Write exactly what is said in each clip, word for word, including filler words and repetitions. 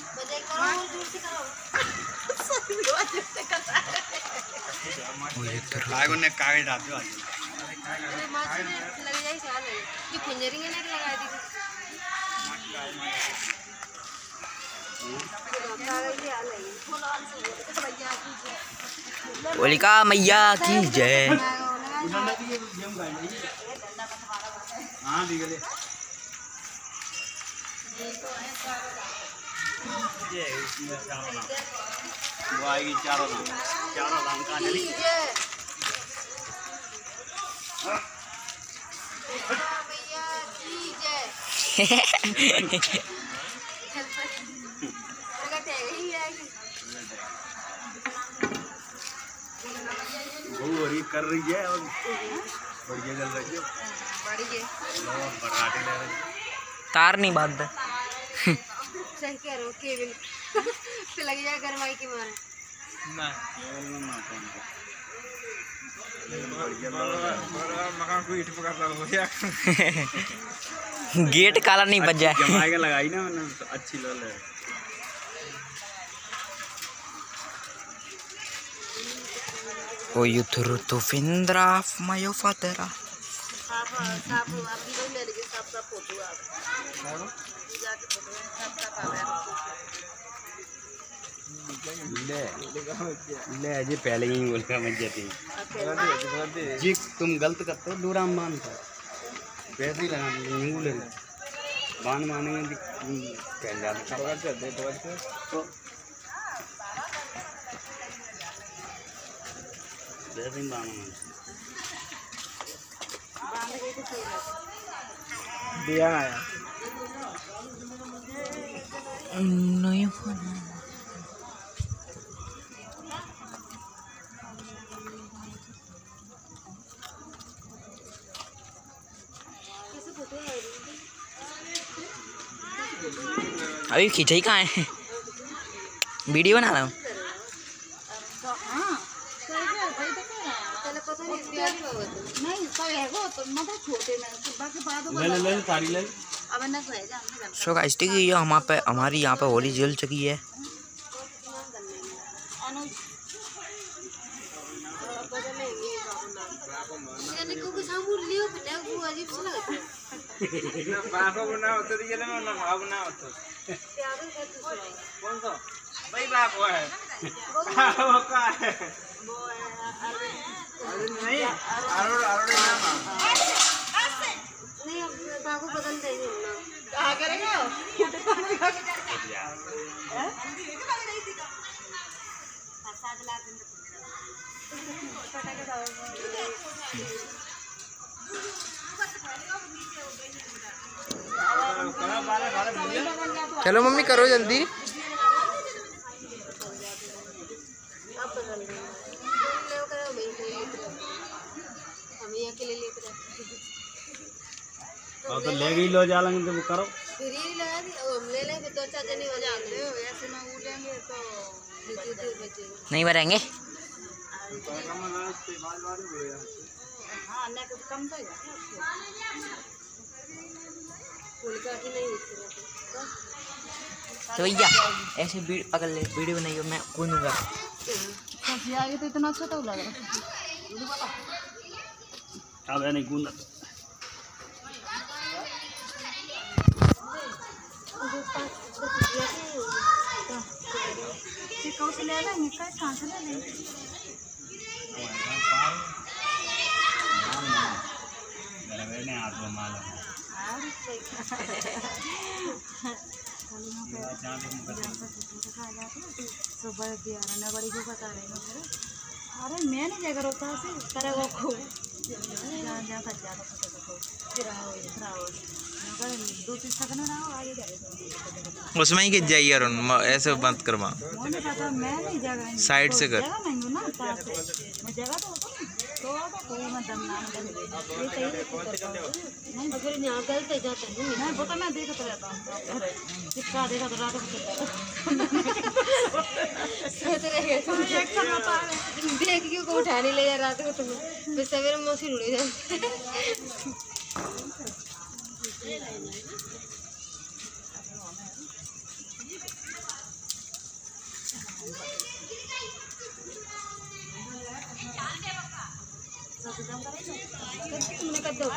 ने कागज डालते हो होलिका मैया की जय। हाँ दिगले ये इसमें चारों नाम वो आएगी चारों नाम चारों नाम का नहीं वो कर रही है और बढ़िया चल रही है बराटे ले रही तार नहीं बांध सही कह रहे हो केबल पे लग जाए गरमाई की मारे ना मकान को ईंट पकड़ रहा हो या गेट काला नहीं बज जाए जमाएगा लगाई ना मैंने अच्छी लोल है ओ युद्धरु तो फिंद्रा मायो फादरा साफ साफ अभी तो मेरे के साफ साफ फोटो आ जाके फोटो साफ साफ आ ले ले जी पहले ही बोल का मत जाती जी तुम गलत करते हो दूराम मानता वैसे ही लगा नींबू ले बाण मानेंगे कह जाते खबर करते तो तो वैसे ही बाण दिया आया नहीं अभी खिंचाई कहाँ है वीडियो बना रहा हूँ सो गाइस ठीक है यहाँ पे हमारी यहाँ पे होली जल चुकी है। बापा बनाओ तो ये ना ना बाप बनाओ तो कौन सा भाई बाप वो है वो का है अरे नहीं अरुण अरुण नाम नहीं अब बाबू बदल देंगे ना क्या करेगा हैं सात लाख चलो मम्मी करो जल्दी। और तो ले गई लो जा लेंगे तो वो करो फ्री लगा दी हम ले लेंगे दो चार जने हो जाएंगे ऐसे ना उड़ेंगे तो नहीं भरेंगे हाँ ना कुछ कम तो तो भैया ऐसे अगर वीडियो बनाइए मैं कूदूंगा आगे तो इतना अच्छा तो लग रहा अब नहीं कूदना कौन से ले लेंगे कहाँ से ले लेंगे हाथ में माल सुबह दिया ना बड़ी को बता रहे हैं अरे मैं नहीं जगह रोता से करे वो खूब जहाँ जहाँ का ज़्यादा फिर आओ फिर आओ दो तीन सकना ना आगे जाएगा उसमें ही गिर जाइए यार ऐसे बंद करवा मुझे पता मैं नहीं जगह साइड से कर जगह नहीं हूँ ना मैं जगह तो होता तो तो कोई मैं दम नाम कर नहीं अगर यहाँ गलत है जाता है नहीं वो तो मैं देखता रहता हूँ चिपका देखा तो रात को सोच रहे देख के को उठा नहीं ले जा रात को तुम्हें फिर सवेरे मौसी उड़ जाए कर दो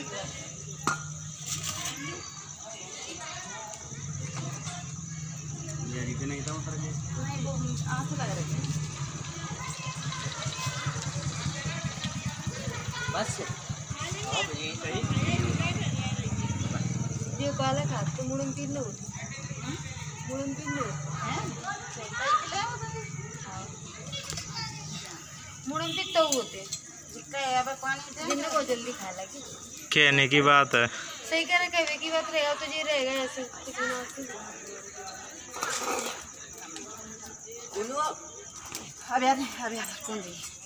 ये इतने ही था उतर के नहीं वो आंसू लग रहे थे बस ये बाला खा तो मुड़न तीन लोग मुड़न तीन लोग मुड़न तीन तो होते जिन्हें को जल्दी खा लगी कहने की बात है। सही कह रहे कहने की बात रहेगा तो ये रहेगा ऐसे कुछ ना अब यार अब यार कौन जी